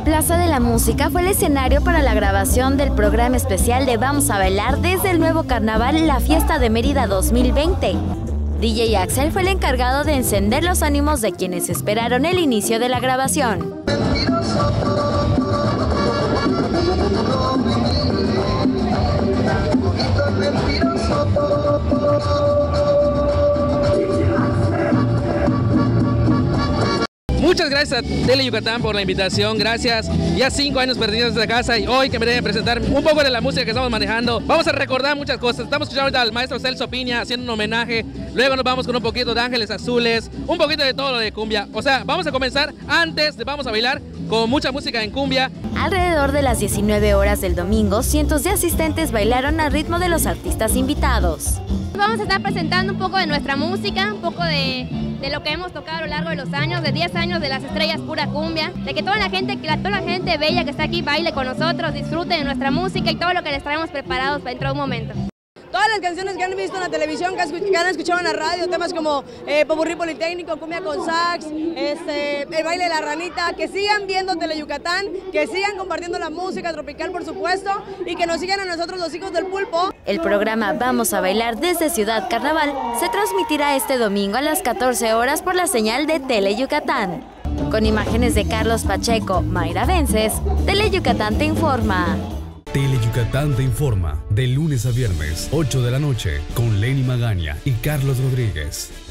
Plaza de la Música fue el escenario para la grabación del programa especial de Vamos a Bailar desde el nuevo carnaval La Fiesta de Mérida 2020. DJ Axel fue el encargado de encender los ánimos de quienes esperaron el inicio de la grabación. Muchas gracias a Tele Yucatán por la invitación, gracias. Ya 5 años perdidos en esta casa y hoy que me deben presentar un poco de la música que estamos manejando. Vamos a recordar muchas cosas. Estamos escuchando ahorita al maestro Celso Piña haciendo un homenaje. Luego nos vamos con un poquito de Ángeles Azules, un poquito de todo lo de cumbia. O sea, vamos a comenzar antes de Vamos a Bailar con mucha música en cumbia. Alrededor de las 19 horas del domingo, cientos de asistentes bailaron al ritmo de los artistas invitados. Vamos a estar presentando un poco de nuestra música, un poco de lo que hemos tocado a lo largo de los años, de 10 años de Las Estrellas Pura Cumbia, de que toda la gente bella que está aquí baile con nosotros, disfrute de nuestra música y todo lo que les traemos preparados dentro de un momento. Todas las canciones que han visto en la televisión, que han escuchado en la radio, temas como Popurrí Politécnico, Cumbia con Sax, el baile de la ranita, que sigan viendo Tele Yucatán, que sigan compartiendo la música tropical, por supuesto, y que nos sigan a nosotros los hijos del pulpo. El programa Vamos a Bailar desde Ciudad Carnaval se transmitirá este domingo a las 14 horas por la señal de Tele Yucatán. Con imágenes de Carlos Pacheco, Mayra Vences, Tele Yucatán te informa. Tele Yucatán te informa de lunes a viernes, 8 de la noche, con Lenny Magaña y Carlos Rodríguez.